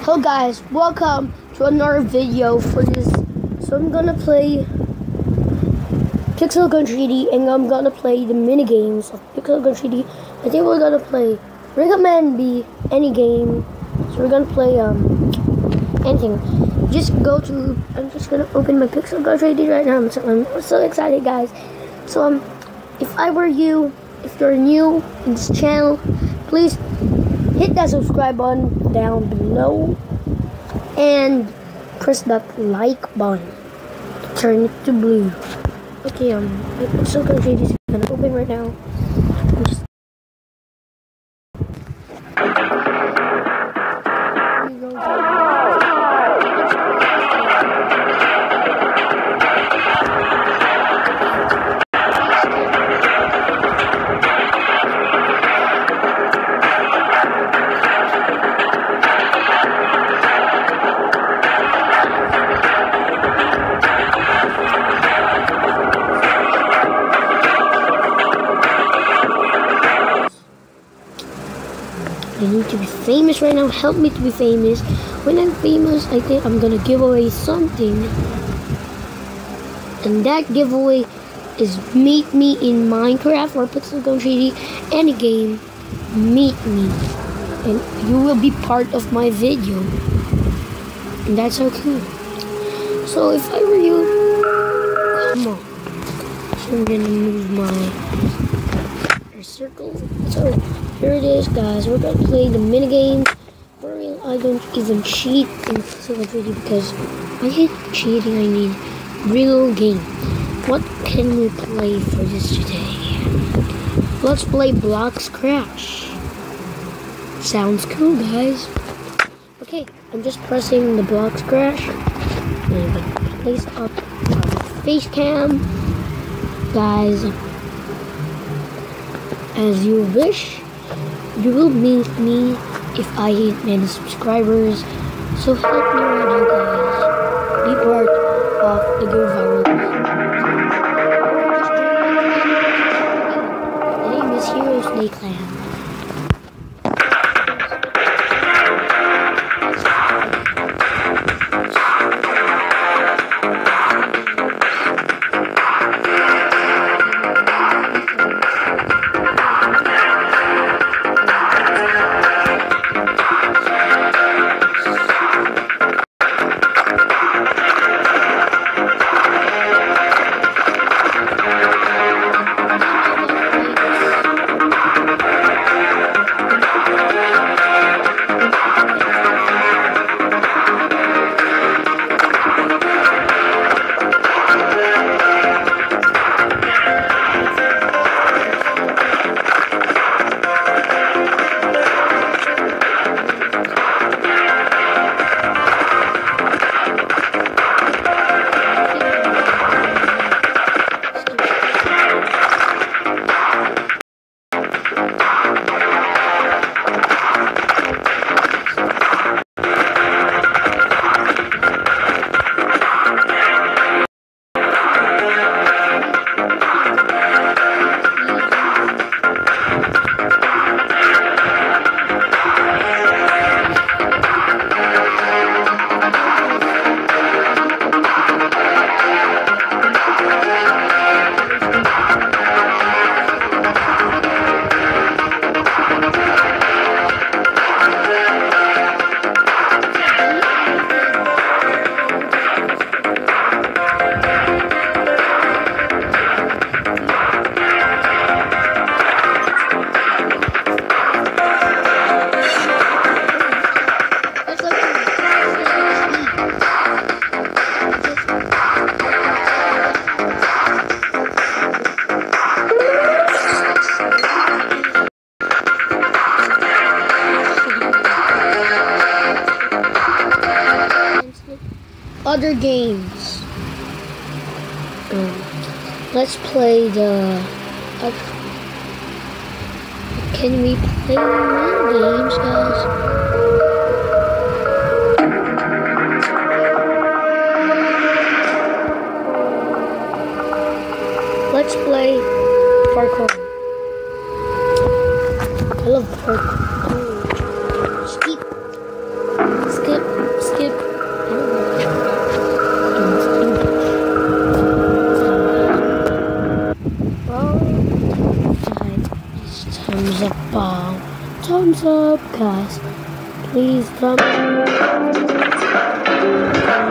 Hello guys, welcome to another video for this. So I'm gonna play Pixel Gun 3D and I'm gonna play the mini games of Pixel Gun 3D. I think we're gonna play recommend be any game. So we're gonna play anything. Just go to I'm just gonna open my Pixel Gun 3D right now. I'm so excited guys. So if I were you, if you're new in this channel, please hit that subscribe button down below and press that like button to turn it to blue. Okay, I'm so confused. It's gonna open right now. I'm just I need to be famous right now. Help me to be famous. When I'm famous, I think I'm gonna give away something. And that giveaway is meet me in Minecraft or Pixel Gun 3D, any game. Meet me. And you will be part of my video. And that's so cool. So if I were you, come on. So I'm gonna move my circle. So here it is, guys. We're gonna play the mini game. For real, I don't even cheat in Pixel Gun 3D because I hate cheating. I need real game. What can we play for this today? Let's play Blocks Crash. Sounds cool, guys. Okay, I'm just pressing the Blocks Crash. And I'm gonna place up my face cam, guys. As you wish. You will meet me if I hit many subscribers. So help me right now, guys. Be part of the Go Viral. The name is Hero Snake Land. Other games. Let's play the. Can we play mini games, guys? Let's play Parkour. I love parkour. Skip thumbs up, guys. Please thumbs up.